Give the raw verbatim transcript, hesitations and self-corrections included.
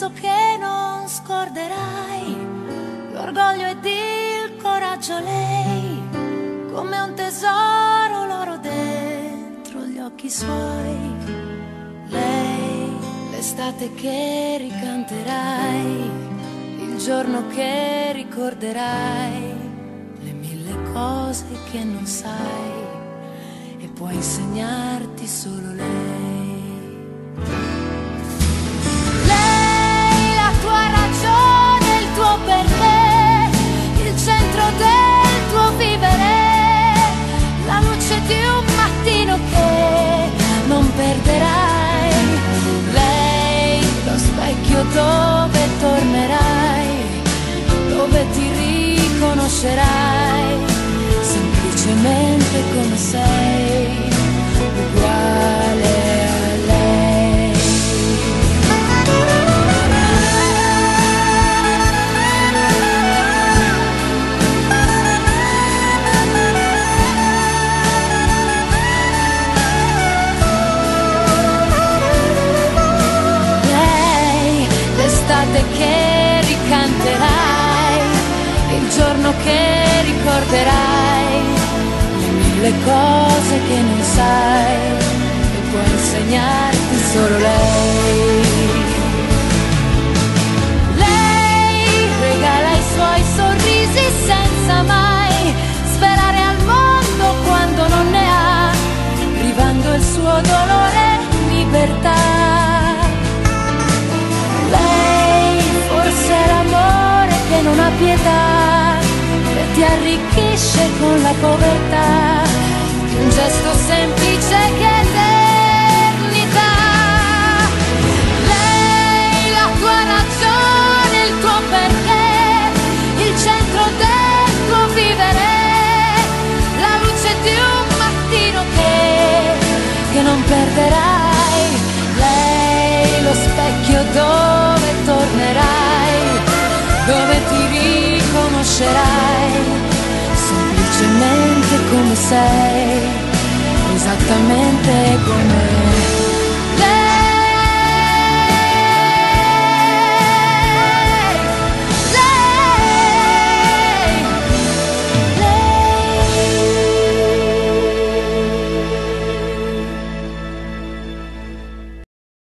so che non scorderai l'orgoglio ed il coraggio, lei come un tesoro, l'oro dentro gli occhi suoi. Lei, l'estate che ricanterai, il giorno che ricorderai, le mille cose che non sai e può insegnarti solo lei. Lei, la tua ragione, il tuo perché, il centro del tuo vivere, la luce di un mattino che non perderai. Lei, lo specchio dove tornerai, dove ti riconoscerai, semplicemente come sei, uguale a lei. Lei, l'estate che ricanterai, il giorno che ricorderai, le mille cose che non sai e può insegnarti solo lei. Lei regala i suoi sorrisi senza mai sperare al mondo quando non ne ha, privando il suo dolore libertà. Lei forse è l'amore che non ha pietà, che ti arricchisce con la povertà di un gesto semplice che eternità. Lei, la tua ragione, il tuo perché, il centro del tuo vivere, la luce di un mattino che, che non perderai. Lei, lo specchio dove tornerai, dove ti riconoscerai, semplicemente come sei, esattamente come